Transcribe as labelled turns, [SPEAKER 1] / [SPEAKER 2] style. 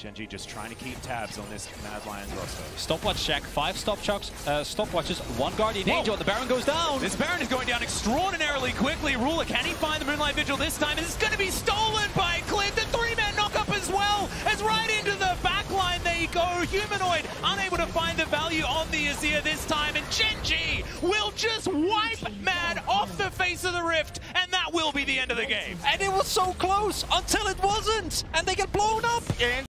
[SPEAKER 1] GenG just trying to keep tabs on this Mad Lions roster.
[SPEAKER 2] Stopwatch check, 5 stopwatches, 1 Guardian Angel, and the Baron goes down.
[SPEAKER 3] This Baron is going down extraordinarily quickly. Ruler, can he find the Moonlight Vigil this time? It's going to be stolen by Clint. The 3-man knock-up as well, as right into the backline they go. Humanoid unable to find the value on the Azir this time, and GenG will just wipe Mad off the face of the Rift, and that will be the end of the game.
[SPEAKER 2] And it was so close until it wasn't, and they get blown up.